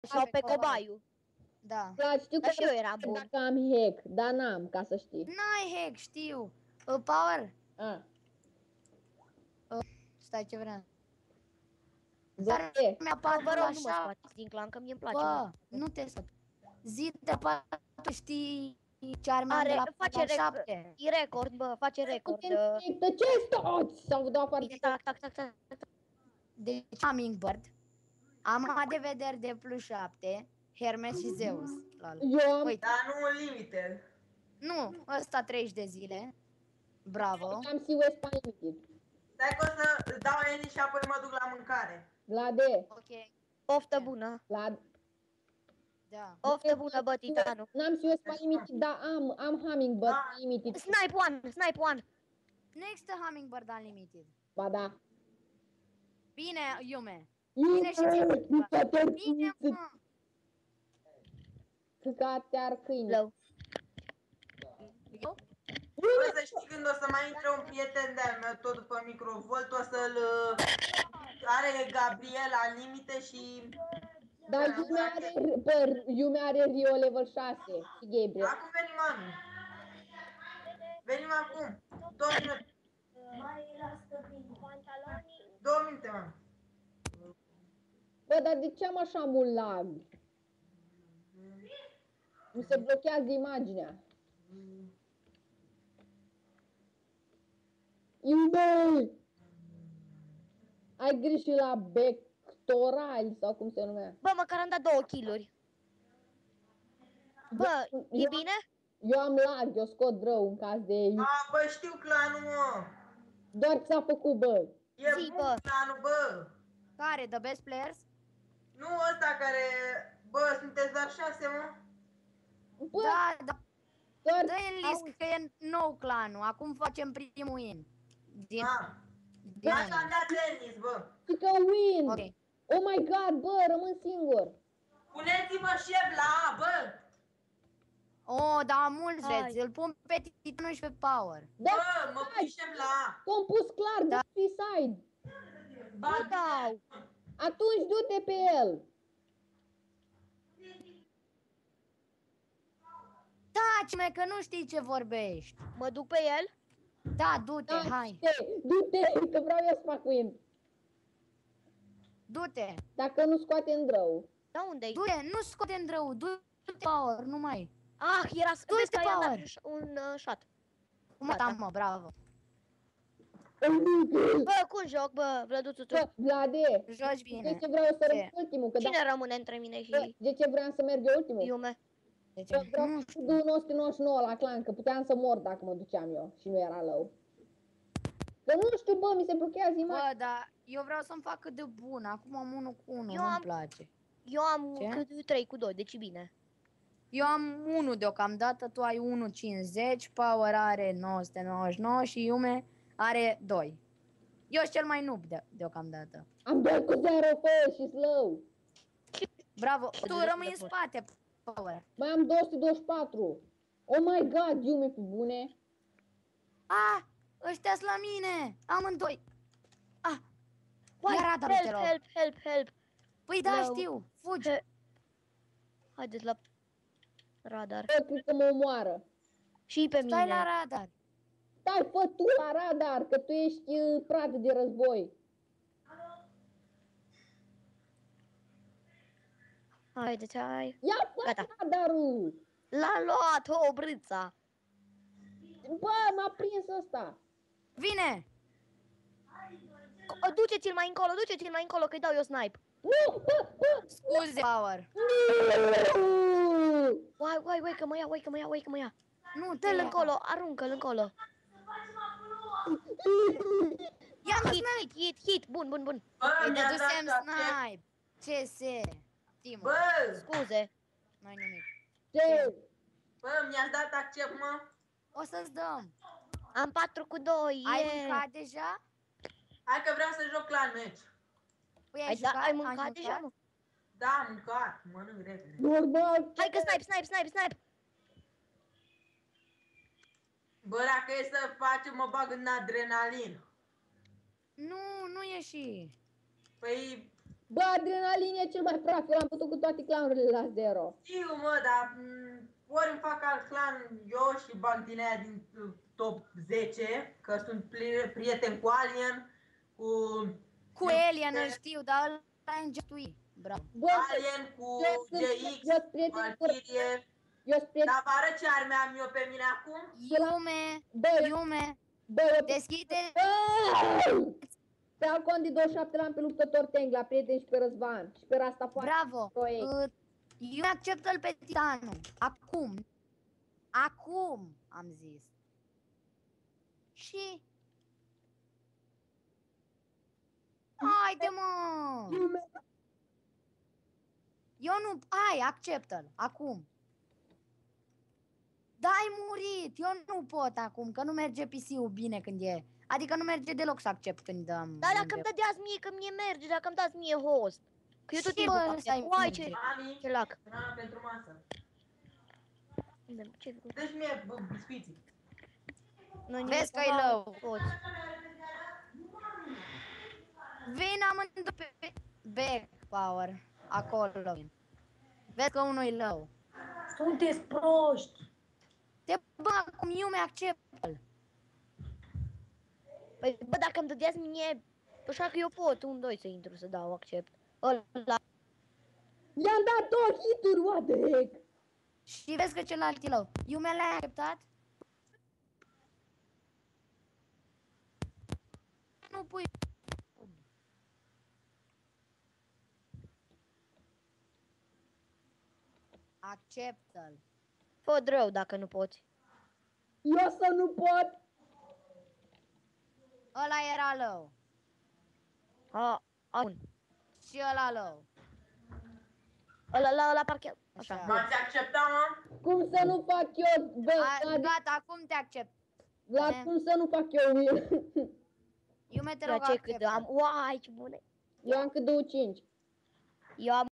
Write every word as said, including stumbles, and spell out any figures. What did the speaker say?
Sau pe cobaiul. Da. Vlad, știu Dar că și eu eram bun. dacă am hack, dar n-am, ca să știi. N-ai hack, știu. Uh, Power. Ah. Uh, stai, ce vreau. Vlad, mi-a Bă, vă rog, la nu mă scoateți din clan, că mie îmi place. Bă, nu te scot. Zi de patru, știi ce arme am Are, de la face patru rec șapte. e record, bă, face record. De ce stați? S-au dat foarte... Tac, tac, tac, tac, tac. Deci Hummingbird. Am A de vedere de plus șapte. Hermes și Zeus. Eu am... Uite. Dar nu în limite. Nu, ăsta treizeci de zile. Bravo. Am C W S Unlimited. Stai că o să îți dau Eni și apoi mă duc la mâncare. Vlade, Ok. Poftă bună. Vlad. Da. Poftă bună, bă, Titanu. N-am C W S Unlimited, dar am, am Hummingbird Unlimited. Snipe one, snipe one. Nu există Hummingbird Unlimited. Ba da. Bine, Iume. Bine și ție. Bine, Bine, mă. Câte-ar câine. Low. Eu? Bă, să știi când o să mai intre un prieten de-al meu tot după microvolt, o să-l... Are Gabriel la limite și... Dar Iume are, bă, Iume are Rio level șase și Gabriel. Acum venim, Anu. Venim acum. Două minute. Două minute, mă. Bă, dar de ce am așa mult lag? Mi se blochează imaginea. Iume! Ai greșit la bectorali sau cum se numea? Bă, măcar am dat două kill-uri. Bă, e Eu- bine? Eu am lag, eu scot rău în caz de... A, bă, știu clanul, mă. Doar ți-a făcut, bă. E Zi, bun bă. clanul, bă. Care? The best players? Nu ăsta care... Bă, sunteți doar șase, mă? Bă, Da, da. doar... Dă-i în list că e nou clanul. Acum facem primul win. Din... Ah. din Așa am dat tenis, bă. Și că win! Ok. Oh my god, bă, rămân singur. Puneți-mă șef la A, bă. Oh, da, mulți Hai. vreți. Îl pun pe Titanu și pe Power. Da, Bă, mă pui șef la A. t-am pus clar, da. De suicide. Ba, Nu dau. Atunci du-te pe el. Taci, mă, că nu știi ce vorbești. Mă duc pe el? Da, du-te, Da, hai. Du-te, du-te, că vreau eu să fac win. Du-te. Dacă nu scoate în rău. Da, unde-i? Du-te, nu scoate în rău. Du-te, Power, nu mai. Ah, era să Du-te, vezi că i-am dat Power. un, ș- un uh, shot. Cum Gata. da, mă, bravo. Bă, cum joc, bă, Vlăduțu, tu? Bă, Vlade, Joci de bine. ce vreau să Ce? rămân ultimul? Că Cine da, rămâne între mine bă, și de ce vreau să merg eu ultimul? Iume? De Bă, ce? vreau Nu să știu. duc nouă sute nouăzeci și nouă la clan, că puteam să mor dacă mă duceam eu și nu era low. Că nu știu, bă, mi se blochează imaginea. Bă, dar eu vreau să-mi fac cât de bun. Acum am unu cu unu, Eu nu-mi am- place. Eu am Ce? cât trei cu doi, deci e bine. Eu am unu deocamdată, tu ai unu virgulă cincizeci, Power are nouă sute nouăzeci și nouă și Iume are doi. Eu sunt cel mai noob de deocamdată. Am doi cu zero, fă, și slow. Bravo, tu de rămâi în fost. spate, Power. Mai am două sute douăzeci și patru. Oh my god, Iume, pe bune. Ah, ăștia-s la mine, amândoi. Ah, Uai, ia radarul, te help, rog. help, help, help. Păi da, Rău. știu, fugi. He- Haideți la radar. Bă, cred că mă omoară. Și pe Stai mine. la radar. Stai, fă tu la radar, că tu ești uh, pradă de război. Haideți, hai. Ia fă Gata. radarul. L-a luat, o brâța. Bă, m-a prins ăsta. Vine. Co- Duceți-l mai încolo, duceți-l mai încolo, că-i dau eu snipe. Nu, bă, bă. Scuze, Power. Nu. Uai, uai, uai, că mă ia, uai, că mă ia, uai, că mă ia. Nu, te Dă-l ia. încolo, aruncă-l încolo. Ia Hit, hit, hit, hit, bun, bun, bun. Bă, Îi mi-a dat dădusem accept. snipe. Ce se? Timo, Bă, Scuze. nu nimic. Ce? bă, mi-ați dat accept, mă. O să-ți dăm. Am patru cu doi, Ai yeah. mâncat deja? Hai că vreau să joc la meci. Păi ai, Ai, da, jucat? ai mâncat deja, mă? Da, am mâncat, mănânc repede. Normal. Hai că snipe, snipe, snipe, snipe. Bă, dacă e să facem, mă bag în adrenalin. Nu, nu ieși. Păi, Bă, Adrenalin e cel mai praf, eu l-am putut cu toate clanurile la zero. Știu, mă, dar m, ori îmi fac alt clan eu și bag din aia din uh, top zece, că sunt pli- prieten cu Alien, cu Cu Alien îl știu, dar ăla e îngetui. Bravo. Bă, Alien, cu eu sunt- G X, eu sunt prieten cu... Valkyrie. Eu sunt prieten... Dar vă arăt ce arme am eu pe mine acum? Iume, Bă, eu... Iume, Bă, eu... deschide. Bă! Pe Alcondi douăzeci și șapte l-am pe luptător Teng, la prieten și pe Răzvan. Și pe Rasta foarte Bravo. proiect. Uh, Eu acceptă-l pe Titanul. Acum. Acum, am zis. Și... Haide, mă! Eu nu... Hai, acceptă-l. Acum. Da, ai murit. Eu nu pot acum, că nu merge P C-ul bine când e. Adică nu merge deloc să accept când am... Dar dacă îmi dădeați mie, că mie merge, dacă îmi dați mie host. Că eu tot Și, timpul bă, fac ăsta e Uai, ce, merge. Mami, ce lac. banana pentru masă. Ce Dă-și mie bă, biscuiții. Noi Vezi că e nimic, low. poți. Vin amândoi pe back power. Acolo vin. Vezi că unul e low. Sunteți proști! Te bă, acum eu mi-accept-l. Păi, bă, dacă îmi dădeați mie, așa că eu pot, un, doi să intru, să dau, accept. Ăla, I-am dat două hituri, what the heck? Și vezi că celălalt e low. Eu mi-l-ai acceptat? Nu pui... Acceptă-l. fă rău dacă nu poți. Eu să nu pot? Ăla era low. A, a, bun. Și ăla low. Ăla, la, la parchează. Așa. Așa. M-ați acceptat, mă? Cum să nu fac eu, bă, A, Vlad, gata, acum te accept. Vlad, cum să nu fac eu win? Eu mi te La rog ce cât acceptă. am, uai, ce bune. Eu am cât două cinci. Eu am